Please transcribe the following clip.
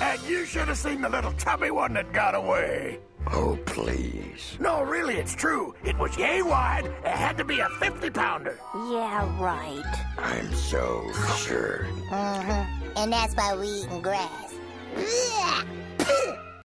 And you should have seen the little tubby one that got away. Oh, please. No, really, it's true. It was yay wide. It had to be a 50-pounder. Yeah, right. I'm so sure. And that's why we eating grass. Ugh.